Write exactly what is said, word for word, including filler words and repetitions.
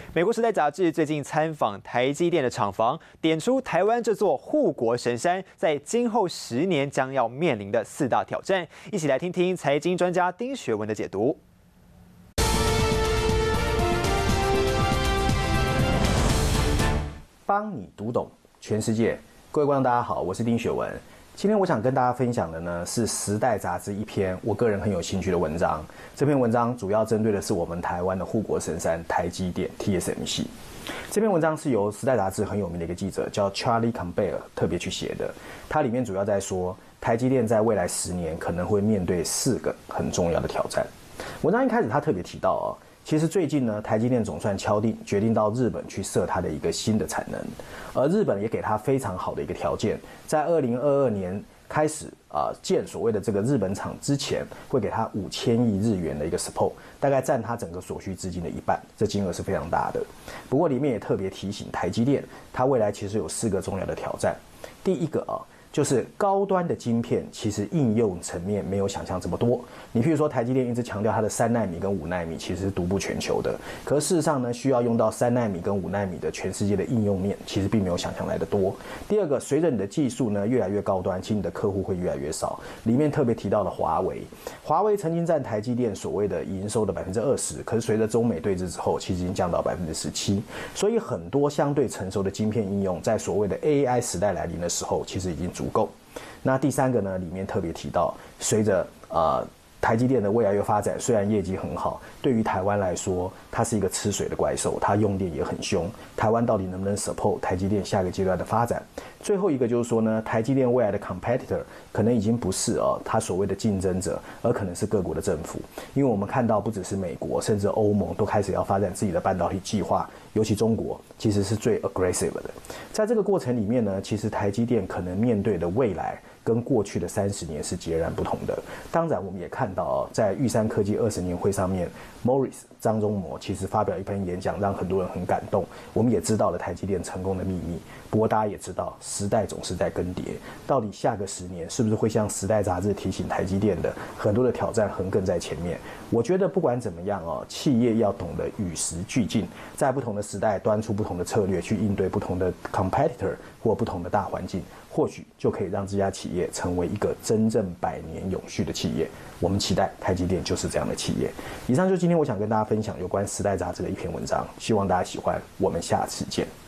美国《时代》杂志最近参访台积电的厂房，点出台湾这座护国神山在今后十年将要面临的四大挑战。一起来听听财经专家丁学文的解读。 帮你读懂全世界，各位观众大家好，我是丁学文。今天我想跟大家分享的呢是《时代》杂志一篇我个人很有兴趣的文章。这篇文章主要针对的是我们台湾的护国神山台积电 T S M C。这篇文章是由《时代》杂志很有名的一个记者叫 Charlie Campbell 特别去写的。它里面主要在说台积电在未来十年可能会面对四个很重要的挑战。文章一开始他特别提到哦。其实最近呢，台积电总算敲定决定到日本去设它的一个新的产能，而日本也给它非常好的一个条件，在二零二二年开始啊、呃、建所谓的这个日本厂之前，会给它五千亿日元的一个 support， 大概占它整个所需资金的一半，这金额是非常大的。不过里面也特别提醒台积电，它未来其实有四个重要的挑战。第一个啊。就是高端的晶片，其实应用层面没有想象这么多。你譬如说，台积电一直强调它的三奈米跟五奈米其实是独步全球的，可是事实上呢，需要用到三奈米跟五奈米的全世界的应用面，其实并没有想象来的多。第二个，随着你的技术呢越来越高端，其实你的客户会越来越少。里面特别提到了华为，华为曾经占台积电所谓的营收的百分之二十，可是随着中美对峙之后，其实已经降到百分之十七。所以很多相对成熟的晶片应用，在所谓的 A I 时代来临的时候，其实已经足够。那第三个呢，里面特别提到，随着呃台积电的未来越发展，虽然业绩很好，对于台湾来说，它是一个吃水的怪兽，它用电也很凶。台湾到底能不能 support 台积电下个阶段的发展？最后一个就是说呢，台积电未来的 competitor 可能已经不是哦它所谓的竞争者，而可能是各国的政府，因为我们看到不只是美国，甚至欧盟都开始要发展自己的半导体计划，尤其中国其实是最 aggressive 的。在这个过程里面呢，其实台积电可能面对的未来跟过去的三十年是截然不同的。当然，我们也看到哦，在玉山科技二十年会上面 ，Morris 张忠谋其实发表一篇演讲，让很多人很感动。我们也知道了台积电成功的秘密。不过大家也知道，时代总是在更迭，到底下个十年是不是会像《时代》杂志提醒台积电的很多的挑战横亘在前面？我觉得不管怎么样哦，企业要懂得与时俱进，在不同的时代端出不同的策略去应对不同的 competitor 或不同的大环境，或许就可以让这家企业成为一个真正百年永续的企业。我们期待台积电就是这样的企业。以上就是今天我想跟大家分享有关《时代》杂志的一篇文章，希望大家喜欢。我们下次见。